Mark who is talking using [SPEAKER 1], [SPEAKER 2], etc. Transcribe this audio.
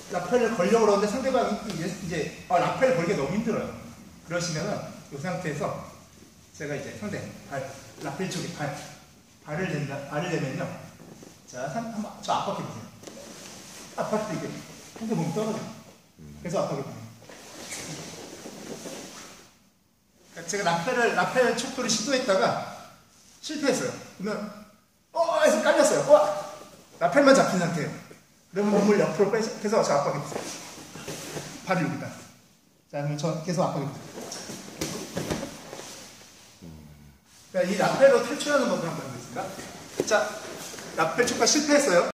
[SPEAKER 1] 라펠을 걸려고 그러는데 상대방이 이제 라펠을 걸기가 너무 힘들어요. 그러시면은 이 상태에서 제가 이제 상대 라펠 쪽에 발을 내면요. 자, 한번 저 압박해 보세요. 압박해 이게 상대 몸이 떨어져요. 그래서 압박해 보세요. 그러니까 제가 라펠 척도를 시도했다가 실패했어요. 그러면 해서 깔렸어요. 라펠만 잡힌 상태예요. 그러면 몸을 옆으로 빼서 저 압박해 보세요. 발을 여기다. 자, 그럼 저 계속 압박해 보세요. 그러니까 이 라펠로 탈출하는 법을 한번 해보겠습니다. 자, 라펠 촉과 실패했어요.